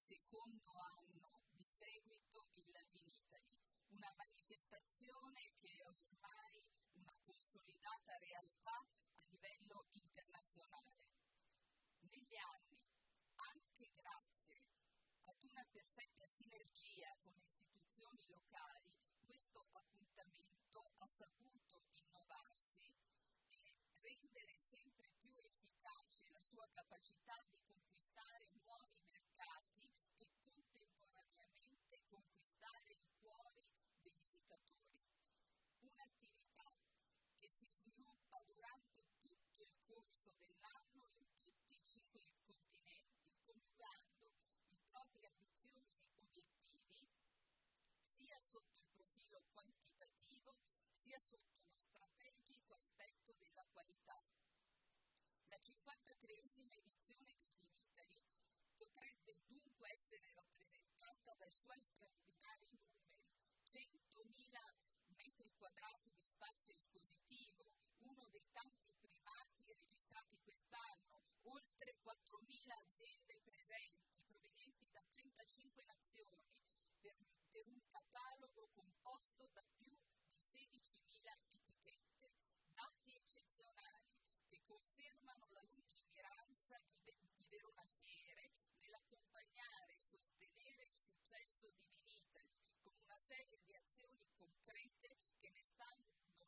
secondo anno di seguito il Vinitaly, una manifestazione che è ormai una consolidata realtà a livello internazionale. Negli anni, anche grazie ad una perfetta sinergia con le istituzioni locali, questo appuntamento ha saputo innovarsi e rendere sempre più efficace la sua capacità di conquistare nuovi mercati e contemporaneamente conquistare i cuori dei visitatori. Un'attività che si sviluppa durante tutto il corso dell'anno in tutti i 5 continenti, coniugando i propri ambiziosi obiettivi sia sotto il profilo quantitativo sia sotto lo strategico aspetto della qualità. La 53esima edizione del Vinitaly potrebbe dunque essere rappresentata dai suoi straordinari numeri: 100.000 metri quadrati di spazio espositivo, uno dei tanti primati registrati quest'anno, oltre 4.000 aziende presenti provenienti da 35 nazioni, per un catalogo composto da più di 16.000 etichette, dati eccezionali che confermano la lungimiranza di Verona Fiere nell'accompagnare e sostenere il successo di Vinitaly con una serie di azioni concrete che ne stanno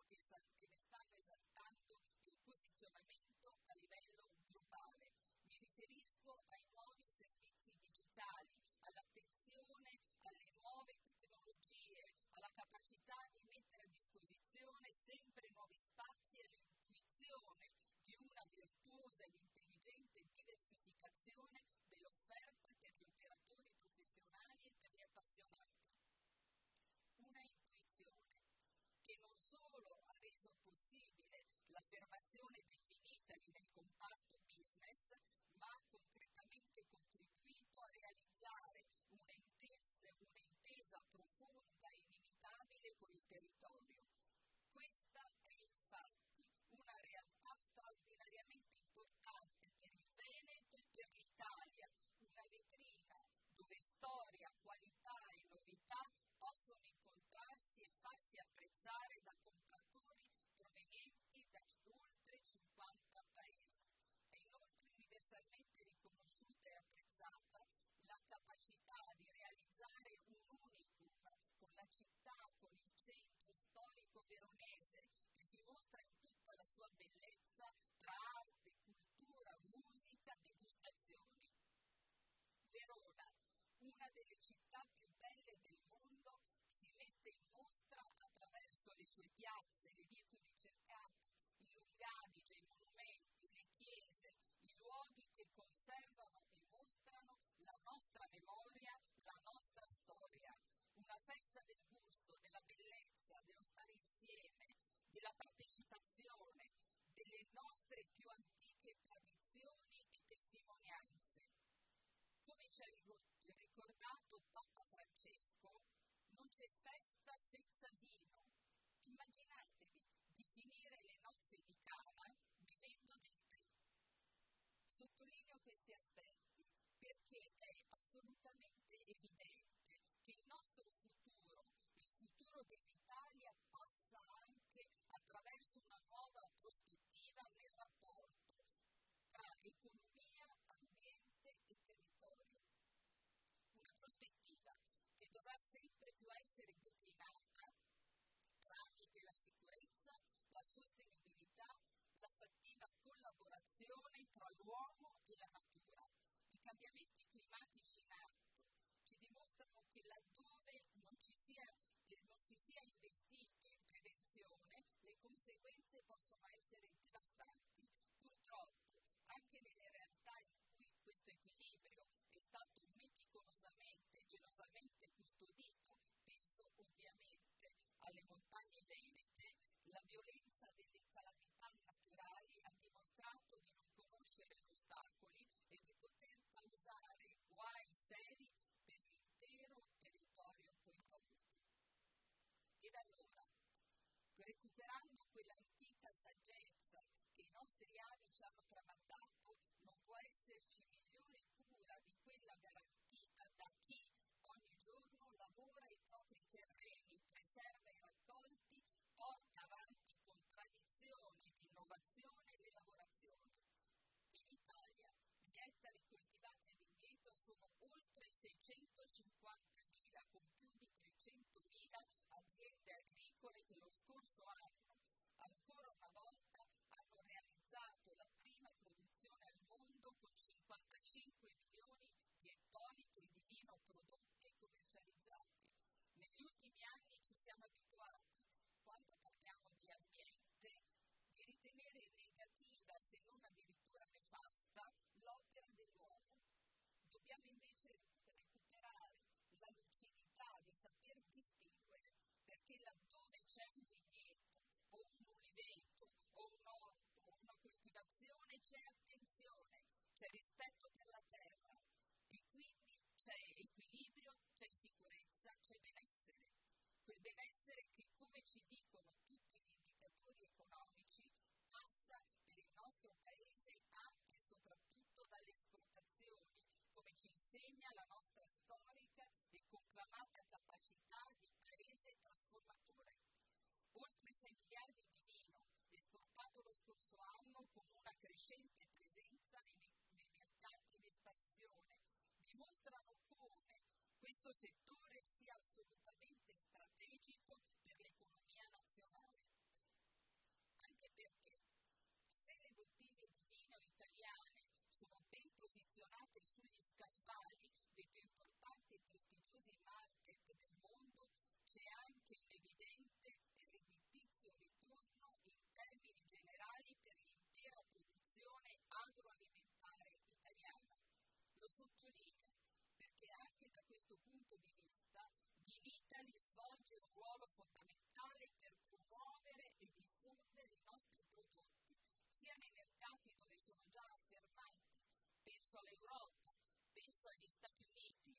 esaltando il posizionamento a livello globale. Mi riferisco ai nuovi servizi digitali, all'attenzione alle nuove tecnologie, alla capacità di mettere a disposizione sempre nuovi spazi all'intuizione di una virtuosa ed intelligente diversificazione dell'offerta per gli operatori professionali e per gli appassionati. Una intuizione che non solo ha reso possibile l'affermazione del Vinitaly nel comparto business, ma ha concretamente contribuito a realizzare un'intesa profonda e inimitabile con il territorio. Questa è infatti una realtà straordinariamente importante per il Veneto e per l'Italia, una vetrina dove storia, qualità e novità possono incontrarsi e farsi apprezzare da compratori provenienti da oltre 50 paesi. È inoltre universalmente riconosciuta e apprezzata la capacità di realizzare un unicum con la città, con il centro storico veronese, che si mostra in tutta la sua bellezza tra arte, cultura, musica, degustazioni. Verona, una delle città più belle del mondo, si mette in mostra attraverso le sue piazze, le vie più ricercate, i lungadige, i monumenti, le chiese, i luoghi che conservano e mostrano la nostra memoria, la nostra storia. Una festa del gusto, della bellezza, dello stare insieme, della partecipazione, delle nostre più antiche tradizioni e testimonianze. Come ci ha ricordato Papa Francesco, non c'è festa senza vino. Immaginatevi di finire le nozze di Cana bevendo del tè. Sottolineo questi aspetti perché è assolutamente evidente che il nostro futuro, il futuro dell'Italia, passa anche attraverso una nuova prospettiva nel rapporto tra economia, ambiente e territorio. Una prospettiva che dovrà sempre più essere declinata tramite la sicurezza, la sostenibilità, la fattiva collaborazione tra l'uomo e la natura. I cambiamenti climatici in atto ci dimostrano che laddove non si sia investito in prevenzione, le conseguenze possono essere 150.000 con più di 300.000 aziende agricole che lo scorso anno, ancora una volta, hanno realizzato la prima produzione al mondo con 55 milioni di ettolitri di vino prodotti e commercializzati. Negli ultimi anni ci siamo abituati, quando parliamo di ambiente, di ritenere negativa, se non addirittura nefasta, l'opera dell'uomo. Dobbiamo invece recuperare la lucidità di saper distinguere, perché laddove c'è un vigneto, o un uliveto, o un orto, o una coltivazione, c'è attenzione, c'è rispetto per la terra e quindi c'è equilibrio, c'è sicurezza, c'è benessere. Quel benessere che, come ci dicono tutti gli indicatori economici, passa per il nostro Paese anche e soprattutto dalle esportazioni, come ci insegna la nostra storica e conclamata capacità di Paese trasformatore. Oltre 6 miliardi di vino esportato lo scorso anno con una crescente presenza nei mercati in espansione dimostrano come questo settore sia assolutamente strategico per l'economia nazionale. Anche perché se le bottiglie di vino italiane sono ben posizionate sugli scaffali dei più importanti e prestigiosi market del mondo, c'è anche un evidente e redditizio ritorno in termini generali per l'intera produzione agroalimentare italiana. Lo sottolineo perché anche da questo punto di vista Vinitaly svolge un ruolo fondamentale per promuovere e diffondere i nostri prodotti, sia nei mercati dove sono già affermati, penso all'Europa, penso agli Stati Uniti,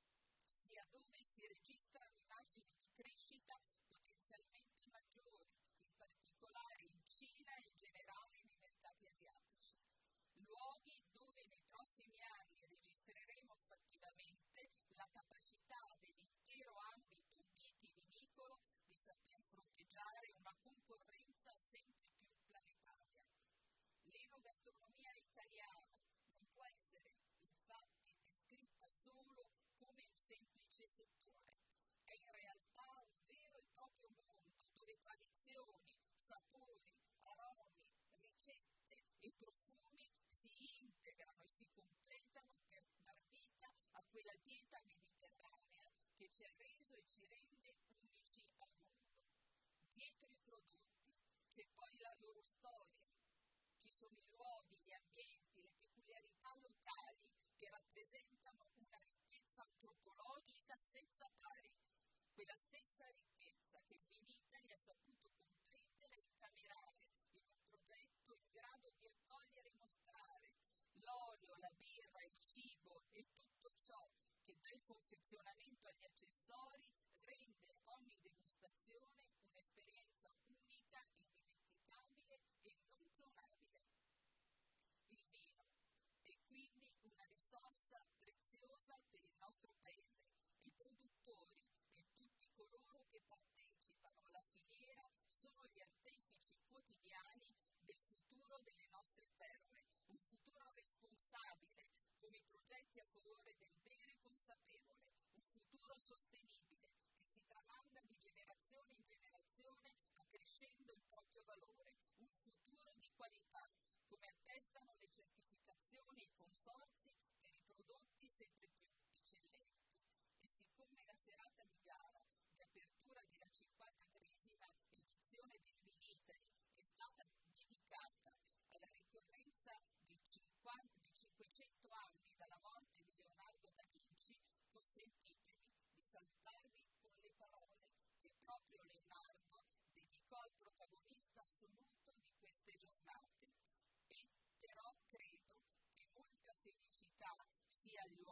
sia dove si registrano i margini di crescita potenzialmente maggiori, in particolare in Cina e in generale nei mercati asiatici. Luoghi dove nei prossimi anni registreremo fattivamente la capacità dell'intero ambito vitivinicolo di saper fronteggiare una concorrenza sempre più planetaria. L'enogastronomia italiana non può essere infatti descritta solo come un semplice settore. È in realtà un vero e proprio mondo dove tradizioni, sapori, aromi, ricette e profumi si integrano e si completano per dar vita a quella dieta mediterranea che ci ha reso e ci rende unici al mondo. Dietro i prodotti c'è poi la loro storia. Ci sono i luoghi, gli ambienti, le peculiarità locali che rappresentano una ricchezza antropologica senza pari. Quella stessa ricchezza che Vinitaly ha saputo comprendere e incamerare in un progetto in grado di accogliere e mostrare l'olio, la birra, il cibo e tutto ciò che dal confezionamento agli accessori rende ogni degustazione un'esperienza unica, indimenticabile e non clonabile. Il vino è quindi una risorsa preziosa per il nostro Paese. I produttori e tutti coloro che partecipano alla filiera sono gli artefici quotidiani del futuro delle nostre terre, un futuro responsabile come i progetti a favore del bere consapevole, un futuro sostenibile che si tramanda di generazione in generazione accrescendo il proprio valore, un futuro di qualità, come attestano le certificazioni e i consorzi per i prodotti sempre più eccellenti. E siccome la serata di gala di apertura della 53esima edizione del Vinitaly è stata dedicata alla ricorrenza dei 500 anni dalla morte di Leonardo da Vinci, consentitemi di salutarvi con le parole che proprio Leonardo dedicò al protagonista assoluto di queste giornate. E però credo che molta felicità sia il